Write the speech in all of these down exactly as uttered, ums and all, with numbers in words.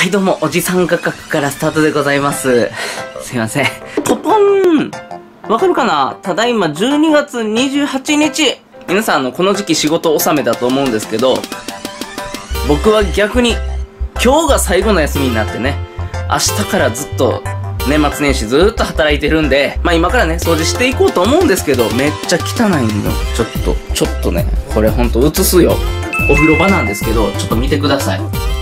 はいどうも、おじさん画角からスタートでございます。すいません。ポポンわかるかな？ただいまじゅうにがつにじゅうはちにち。皆さん、あの、この時期仕事納めだと思うんですけど、僕は逆に、今日が最後の休みになってね、明日からずっと、年末年始ずーっと働いてるんで、まあ今からね、掃除していこうと思うんですけど、めっちゃ汚いの。ちょっと、ちょっとね、これほんと映すよ。お風呂場なんですけど、ちょっと見てください。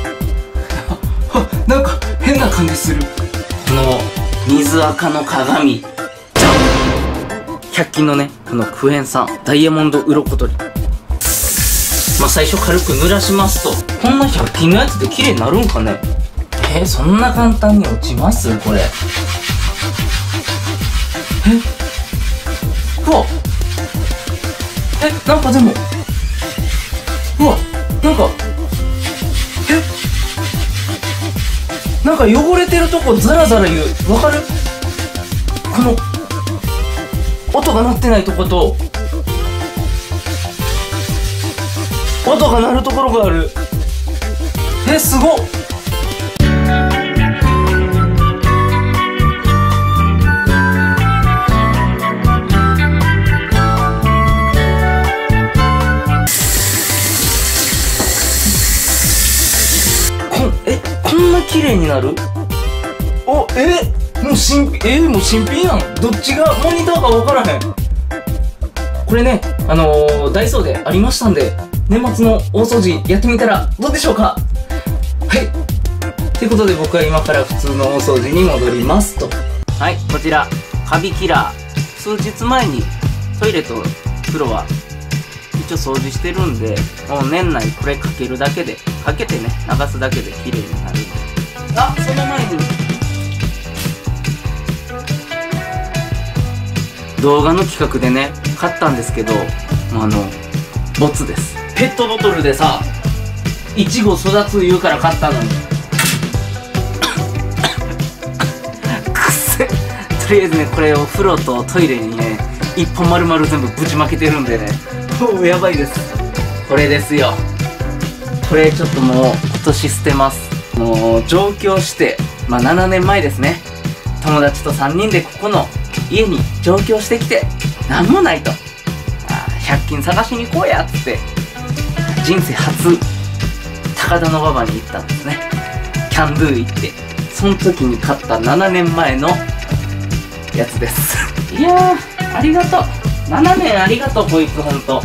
なんか変な感じする。この水垢の鏡、じゃんひゃく均のね、このクエン酸ダイヤモンド鱗取り。まあ最初軽く濡らしますと、こんなひゃく均のやつで綺麗になるんかね。えー、そんな簡単に落ちますこれ。えうわえなんかでもうわなんかえなんか汚れてるとこザラザラ言う。わかる？この音が鳴ってないとこと音が鳴るところがある。えすごっ。こんな綺麗になる？お、えもう新品、えもう新品やん。どっちがモニターか分からへん。これね、あのー、ダイソーでありましたんで、年末の大掃除やってみたらどうでしょうか？はい。ということで僕は今から普通の大掃除に戻りますと。はい、こちら、カビキラー。数日前にトイレと風呂は一応掃除してるんで、もう年内これかけるだけで、かけてね、流すだけで綺麗になる。あ、その前に動画の企画でね買ったんですけど、あのボツです。ペットボトルでさいちご育つ言うから買ったのにくせ。とりあえずねこれを風呂とトイレにね一本丸々全部ぶちまけてるんでね、もうやばいです。これですよ。これちょっともう今年捨てます。もう上京して、まあななねんまえですね。友達とさんにんでここの家に上京してきて、なんもないと。あひゃく均探しに行こうやっつって、人生初、高田馬場に行ったんですね。キャンドゥ行って、その時に買ったななねんまえのやつです。いやー、ありがとう。ななねんありがとう、こいつほんと。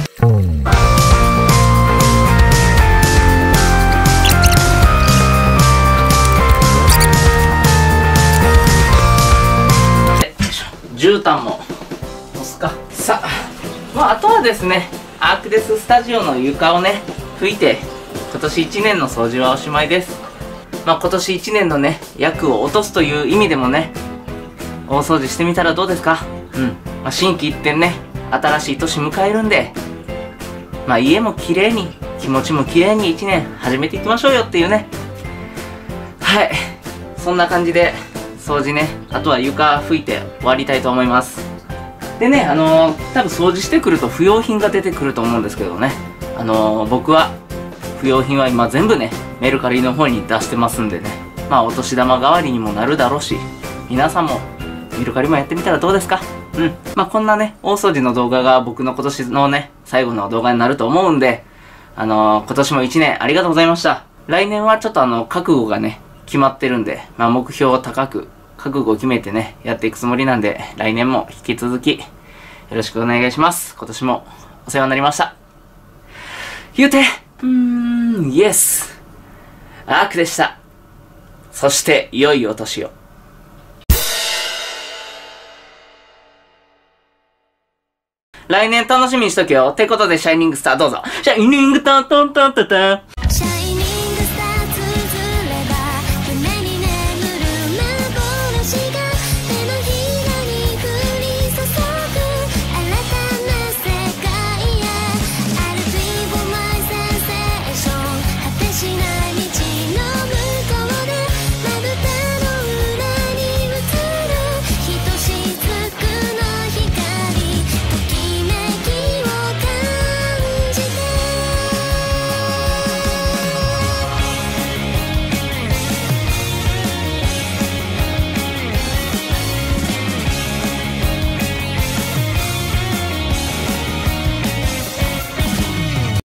絨毯も押すか。さあ、まあ、あとはですねアークデススタジオの床をね拭いて今年いちねんの掃除はおしまいです。まあ今年いちねんのね厄を落とすという意味でもね大掃除してみたらどうですか。うん、まあ、心機一転ね新しい年迎えるんで、まあ家も綺麗に気持ちも綺麗にいちねん始めていきましょうよっていうね。はい、そんな感じで掃除ね、あとは床拭いて終わりたいと思います。でね、あのー、多分掃除してくると不要品が出てくると思うんですけどね、あのー、僕は不要品は今全部ねメルカリの方に出してますんでね、まあお年玉代わりにもなるだろうし、皆さんもメルカリもやってみたらどうですか。うん、まあこんなね大掃除の動画が僕の今年のね最後の動画になると思うんで、あのー、今年もいちねんありがとうございました。来年はちょっとあの覚悟がね決まってるんで、まあ目標を高く覚悟を決めてねやっていくつもりなんで、来年も引き続きよろしくお願いします。今年もお世話になりました。言うてうーんイエスアークでした。そして良いお年を。来年楽しみにしとけよ。ってことでシャイニングスターどうぞ。シャイニングタンタンタンタンタン。